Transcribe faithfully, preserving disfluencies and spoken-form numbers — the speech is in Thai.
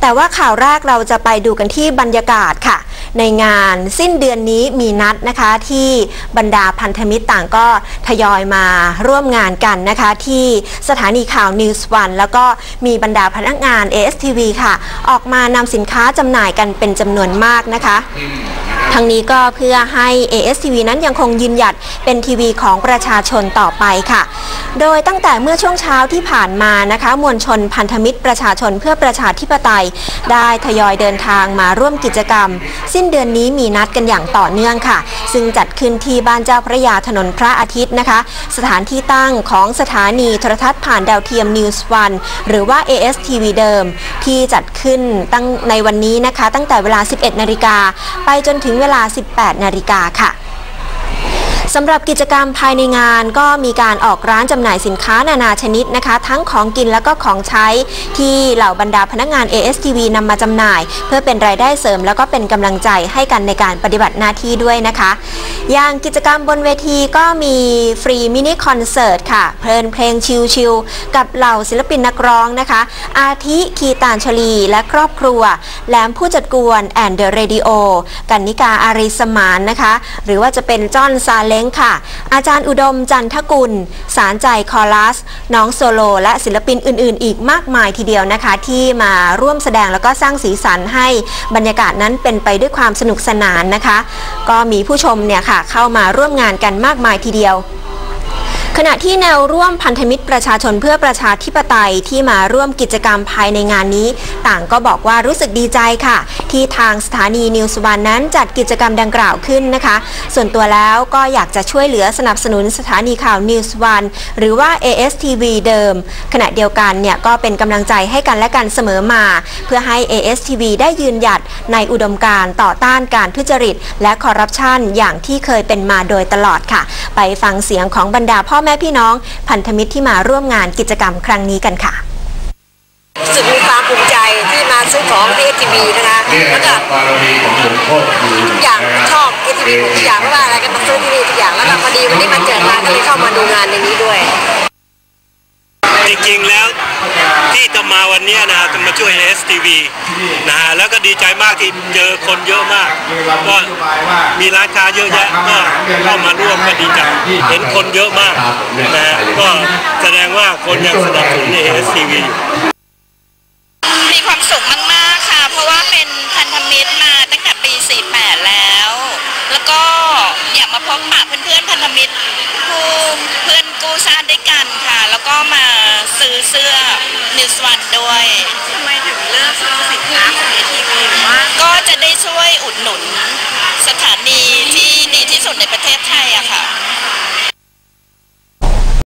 แต่ว่าข่าวแรกเราจะไปดูกันที่บรรยากาศค่ะในงานสิ้นเดือนนี้มีนัดนะคะที่บรรดาพันธมิตรต่างก็ทยอยมาร่วมงานกันนะคะที่สถานีข่าว นิวส์ วัน แล้วก็มีบรรดาพนักงาน เอ เอส ที วี ค่ะออกมานำสินค้าจำหน่ายกันเป็นจำนวนมากนะคะทั้งนี้ก็เพื่อให้ เอ เอส ที วี นั้นยังคงยืนหยัดเป็นทีวีของประชาชนต่อไปค่ะโดยตั้งแต่เมื่อช่วงเช้าที่ผ่านมานะคะมวลชนพันธมิตรประชาชนเพื่อประชาธิปไตยได้ทยอยเดินทางมาร่วมกิจกรรมสิ้นเดือนนี้มีนัดกันอย่างต่อเนื่องค่ะซึ่งจัดขึ้นที่บ้านเจ้าพระยาถนนพระอาทิตย์นะคะสถานที่ตั้งของสถานีโทรทัศน์ผ่านดาวเทียม นิวส์ วัน หรือว่า เอ เอส ที วี เดิมที่จัดขึ้นตั้งในวันนี้นะคะตั้งแต่เวลา สิบเอ็ด นาฬิกาไปจนถึงเวลา สิบแปด นาฬิกาค่ะสำหรับกิจกรรมภายในงานก็มีการออกร้านจำหน่ายสินค้านานาชนิดนะคะทั้งของกินและก็ของใช้ที่เหล่าบรรดาพนักงาน เอ เอส ที วี นำมาจำหน่ายเพื่อเป็นรายได้เสริมแล้วก็เป็นกำลังใจให้กันในการปฏิบัติหน้าที่ด้วยนะคะอย่างกิจกรรมบนเวทีก็มีฟรีมินิคอนเสิร์ตค่ะเพลินเพลงชิลๆกับเหล่าศิลปินนักร้องนะคะอาทิคีตานชลีและครอบครัวแหลมผู้จัดกวนแอนเดอะเรดิโอกันนิกาอาริสมานนะคะหรือว่าจะเป็นจอห์นซาเล้งค่ะอาจารย์อุดมจันทกุลสารใจคอรัสน้องโซโลและศิลปินอื่นๆอีกมากมายทีเดียวนะคะที่มาร่วมแสดงแล้วก็สร้างสีสันให้บรรยากาศนั้นเป็นไปด้วยความสนุกสนานนะคะก็มีผู้ชมเนี่ยค่ะเข้ามาร่วมงานกันมากมายทีเดียวขณะที่แนวร่วมพันธมิตรประชาชนเพื่อประชาธิปไตยที่มาร่วมกิจกรรมภายในงานนี้ต่างก็บอกว่ารู้สึกดีใจค่ะที่ทางสถานีนิวส์ วัน นั้นจัดกิจกรรมดังกล่าวขึ้นนะคะส่วนตัวแล้วก็อยากจะช่วยเหลือสนับสนุนสถานีข่าว นิวส์ วัน หรือว่า เอ เอส ที วี เดิมขณะเดียวกันเนี่ยก็เป็นกำลังใจให้กันและกันเสมอมาเพื่อให้ เอ เอส ที วี ได้ยืนหยัดในอุดมการณ์ต่อต้านการทุจริตและคอร์รัปชันอย่างที่เคยเป็นมาโดยตลอดค่ะไปฟังเสียงของบรรดาพ่อแม่พี่น้องพันธมิตรที่มาร่วมงานกิจกรรมครั้งนี้กันค่ะรู้สึกมีความภูมิใจที่มาซื้อของ เอ เอส ที วี นะคะแล้วก็ทุกอย่างชอบ เอ เอส ที วี ทุกอย่างไม่ว่าอะไรก็มาซื้อที่นี่ทุกอย่างแล้วก็พอดีวันนี้มาเจอมาก็เลยเข้ามาดูงานในนี้ด้วยจริงๆแล้วที่จะมาวันนี้นะจะมาช่วย เอ เอส ที วี นะฮะแล้วก็ดีใจมากที่เจอคนเยอะมากก็มีร้านค้าเยอะแยะก็เข้ามาร่วมก็ดีใจเห็นคนเยอะมากนะฮะก็แสดงว่าคนยังสนับสนุน เอ เอส ที วีมีความสุขมากๆค่ะเพราะว่าเป็นพันธมิตรมาตั้งแต่ปีสี่สิบแปดแล้วแล้วก็อยากมาพบปะเพื่อนๆพันธมิตรผู้เพื่อนกู้ชาติด้วยกันค่ะแล้วก็มาซื้อเสื้อ นิวส์ วัน ด้วยทำไมถึงเลือกซื้อสินค้าของ เอ ที วี หรือว่าก็จะได้ช่วยอุดหนุนสถานีที่ดีที่สุดในประเทศไทยอะค่ะ